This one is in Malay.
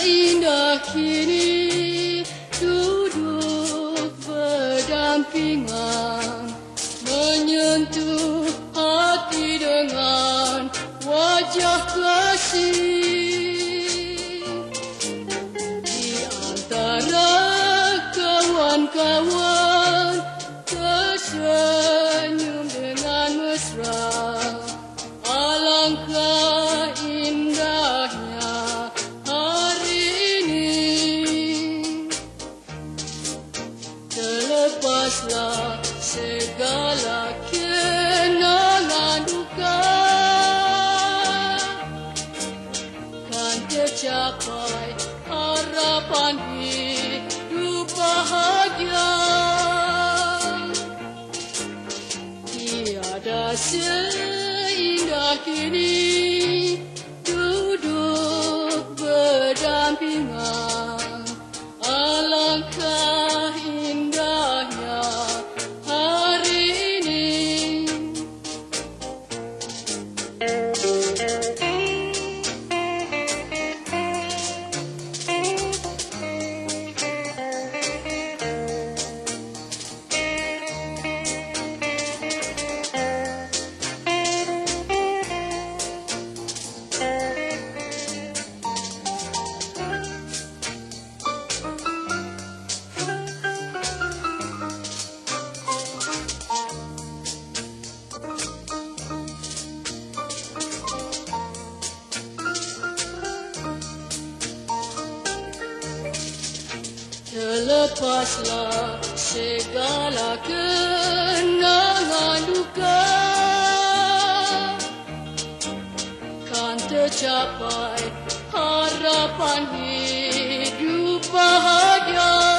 seindah kini duduk berdampingan, menyentuh hati dengan wajah kasih. Di antara kawan-kawan tersenyum dengan mesra, alangkah indahnya hari ini. Terlepaslah segala kenangan duka, kan tercapai harapan hidup bahagia. Tiada seindah kini duduk berdampingan, alangkah indahnya hari ini. Terlepaslah segala kenangan duka, kan tercapai harapan hidup bahagia.